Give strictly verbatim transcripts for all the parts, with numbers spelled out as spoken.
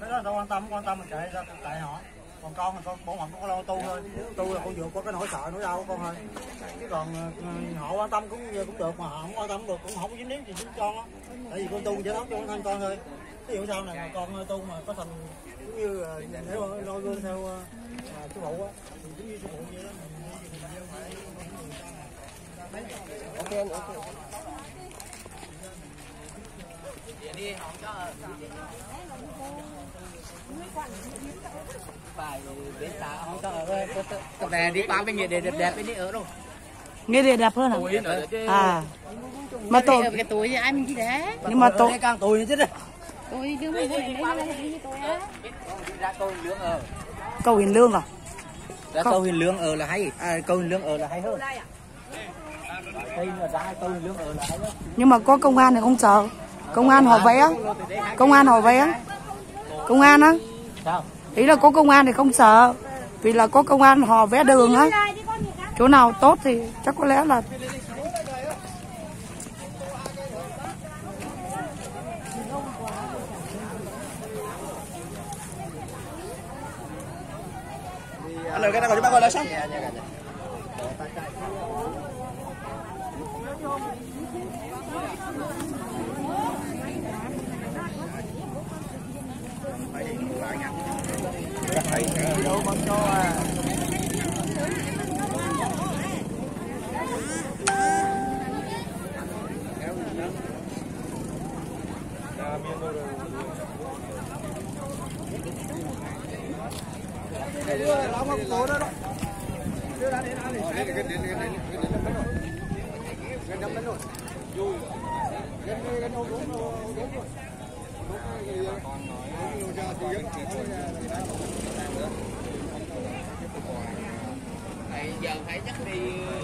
cái đó đâu quan tâm, quan tâm mình chạy ra tại họ. Còn con thì con bổn phận con lo tu thôi, tu là con vượt qua cái nỗi sợ nỗi đau của con thôi. Chứ còn họ quan tâm cũng cũng được, mà họ không quan tâm cũng được, cũng không có dính líu gì đến con á. Tại vì con tu giải thoát cho bản thân con thôi. Ví dụ sau này mà con tu mà có thành cũng như để noi gương theo sư phụ á, thì cũng như sư phụ vậy đó. Ok anh, ok. Đi không cho phải đến xã không cho cái về đi bao cái nghĩa để đẹp đẹp đi ở đâu nghĩa để đẹp hơn à? À mà tôi cái tuổi thì ai mình chỉ đấy nhưng mà tôi càng tuổi chứ đấy. Tôi đứa mình đấy là cái tôi á. Ra câu Hiền Lương ở. Câu Hiền Lương à? Ra câu Hiền Lương ở là hay, à, câu Hiền Lương ở là hay hơn. Đây mà ra câu Hiền Lương ở là hay hơn. Nhưng mà có công an thì không sợ. Công an họ vé, công an họ vé, công an á. Sao? Ý là có công an thì không sợ, vì là có công an họ vé đường á. Chỗ nào tốt thì chắc có lẽ là Anh cái nào cho bác gọi là xong. Giờ phải chắc đi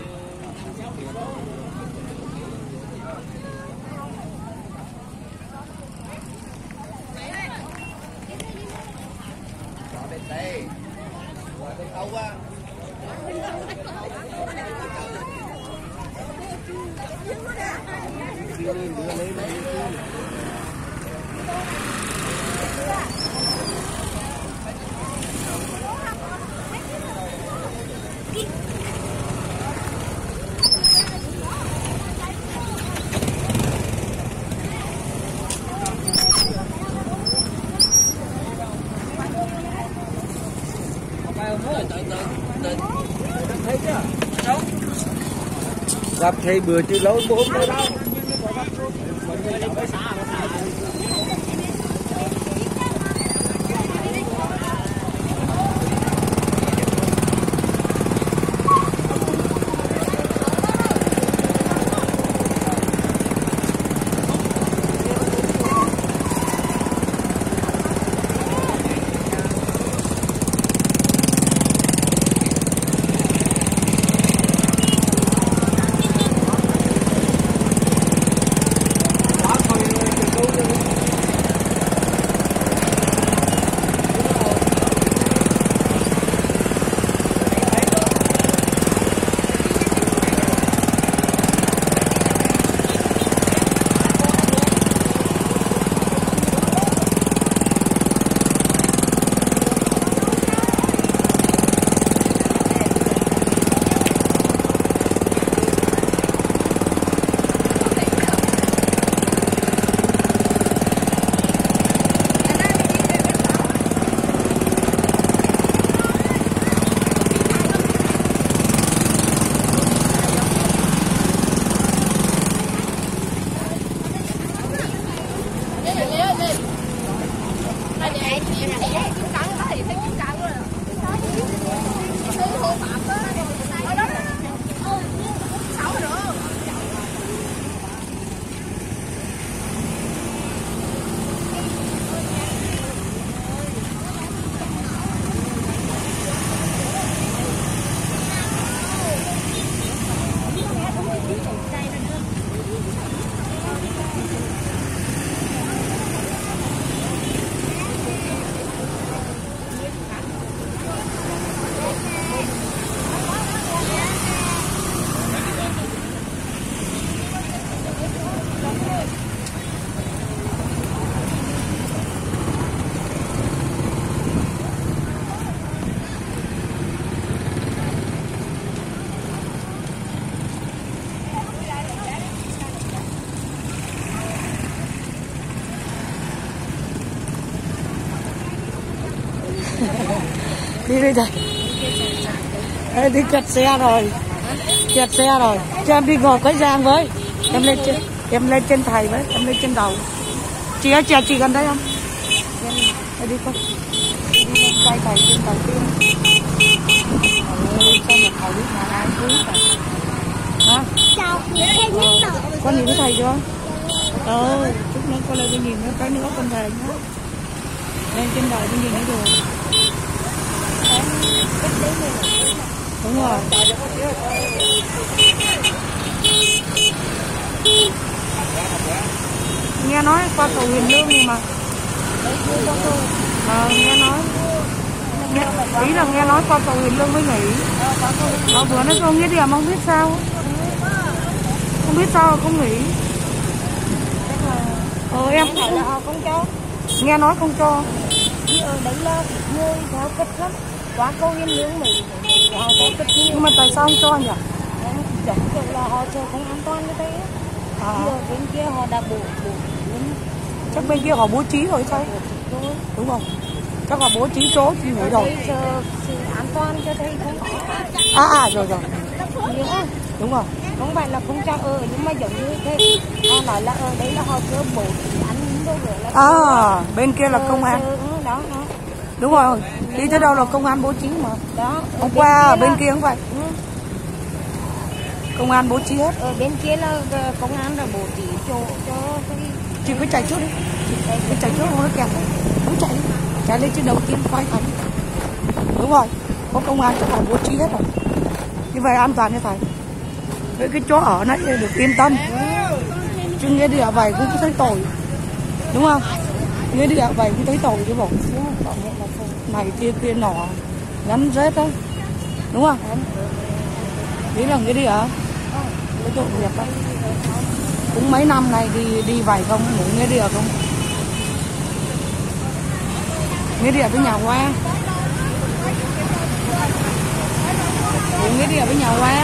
bên đây, bên đâu á. Gặp thầy bữa chứ lâu bố không đâu. Đi đi thầy. Ê, đi kẹt xe rồi. Kẹt xe rồi. Cho em đi ngồi cái giang với. Em lên trên, em lên trên thầy với, em lên trên đầu. Chị ơi, chị, chị gần đây không? Đi con. Đi lên tay thầy trên đầu tiên. Ôi, sao mà thầy biết mà ai cứu thầy? Hả? Chào thầy nhất rồi. Con nhìn thấy thầy chưa? Ờ, chút nữa con lên con nhìn nữa, cái nữa con về nhé. Lên trên đầu con nhìn thấy được. Đúng rồi. Nghe nói qua cầu Huyền Lương gì mà. À, nghe nói. Nghe, ý là nghe nói qua cầu Huyền Lương mới nghỉ. Ờ, bữa nó không nghĩa điểm không biết sao. Không biết sao không nghỉ. Ờ em cũng là họ không cho. nghe nói không cho. Chứ ở đấy là người theo kịch lắm. Quá câu Huyền Lương mình họ có kịch nhiều. Nhưng mà tại sao không cho nhỉ? Giống kiểu là họ chờ không an toàn như thế. À, Giờ bên kia họ đã bổ bổ chắc bên kia họ bố trí rồi sao? rồi. Đúng không? Chắc họ bố trí chỗ thì nghỉ rồi. Bây giờ sự an toàn cho thấy không có. À à rồi rồi. Nhiều á. Đúng rồi. Không phải là không cho ở nhưng mà giống như thế. Họ nói là ở đấy là họ chưa bổ trí ăn đâu rồi là. À, bên kia là công an. Đó, đó. Đúng rồi. Đi tới đâu là công an bố trí mà. Đó. Hôm qua ở bên là... kia không vậy. Ừ. Công an bố trí hết. Ở bên kia là công an đã bố trí chỗ cho cái Chị cứ chạy trước đi. Cứ chạy trước không nó kẹt. Cứ chạy đi. Chạy lên trên đầu tiên quay thầy. Đúng rồi. Có công an chắc phải bố trí hết rồi. Như vậy an toàn cho thầy. Với cái chỗ ở này được yên tâm. Chứ nghe đi ở vậy cũng thấy tội. Đúng không? Nghe đi ở vậy cũng thấy tội chứ bộ. Này kia kia nọ. Ngắn rết đó. Đúng không? Ý là nghe đi ở. Cái tội nghiệp đó. Cũng mấy năm này đi đi vài không, ngủ nghe đi ở không? Nghe đi ở với nhà Hoa. Ngủ nghe đi ở với nhà Hoa.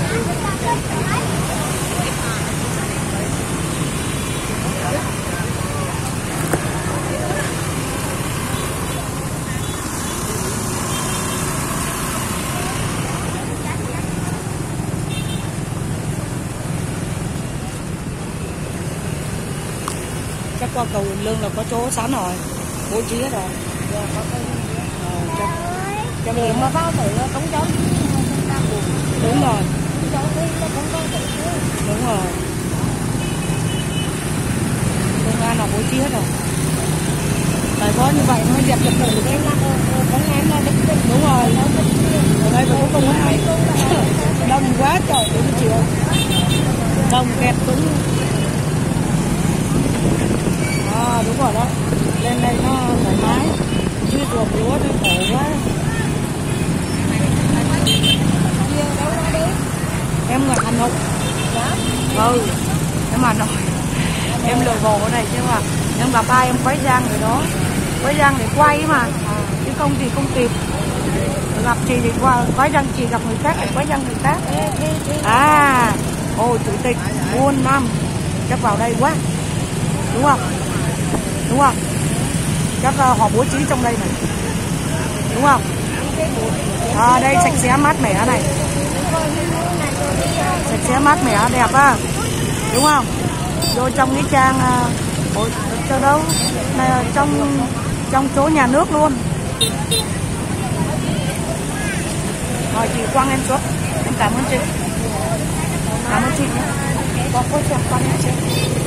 Chắc qua cầu Huyền Lương là có chỗ sẵn rồi, bố trí hết rồi. Giờ có cái ờ, cho để mà vào thử không cho đúng rồi, cho thấy là không có thử. đúng rồi. Công an là bố trí hết rồi. Tại có như vậy mới dẹp được tự Đây là công an là đích đích. đúng rồi. Ở đây phải có công an. Đông quá trời đến chiều. Đông kẹt cứng. À, đúng rồi đó. Lên đây nó thoải mái. Chứ ruột lúa nó khổ quá. Em người Hà Nội. Ừ, em Hà Nội. Em lừa bộ ở đây chứ mà. Em gặp ai em quay giang rồi đó. Quay giang để quay mà. Chứ không thì không kịp. Gặp chị thì qua quay giang chị, gặp người khác thì quay giang người khác. À, ồ chủ tịch muôn năm. Chắc vào đây quá. Đúng không? Đúng không? Chắc uh, họ bố trí trong đây này. Đúng không? À, đây sạch sẽ mát mẻ này. Sạch sẽ mát mẻ đẹp á. Đúng không? Vô trong cái trang uh, ôi, cho đâu này, trong trong chỗ nhà nước luôn. Rồi chị quăng em xuống. Em cảm ơn chị. Cảm ơn chị nhé. Có cô chọn quăng em chị.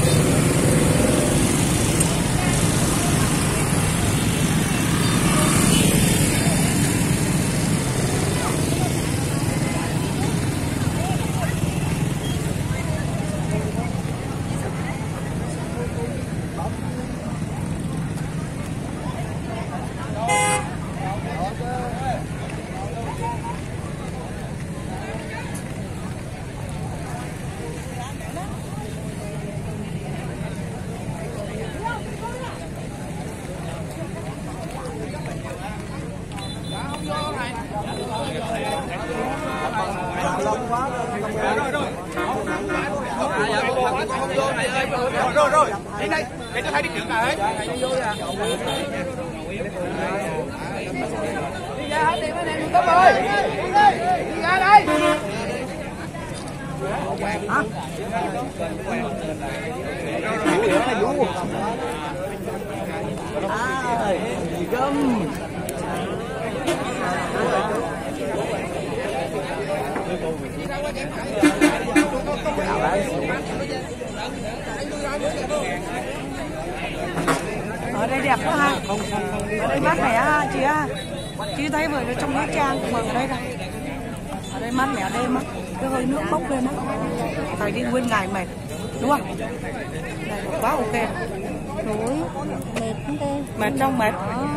Rồi rồi, đi đây, để tôi thấy đi trước này. Ở đây đẹp quá ha. Ở đây mát mẻ ha chị ha. Chị thấy vừa trong Nha Trang mà ở đây này. Ở đây mát mẻ đêm á, cái hơi nước bốc lên á. Phải đi nguyên ngày mệt, đúng không? Này quá ok. Rồi, mệt không tê. Mệt trong mệt. Ờ.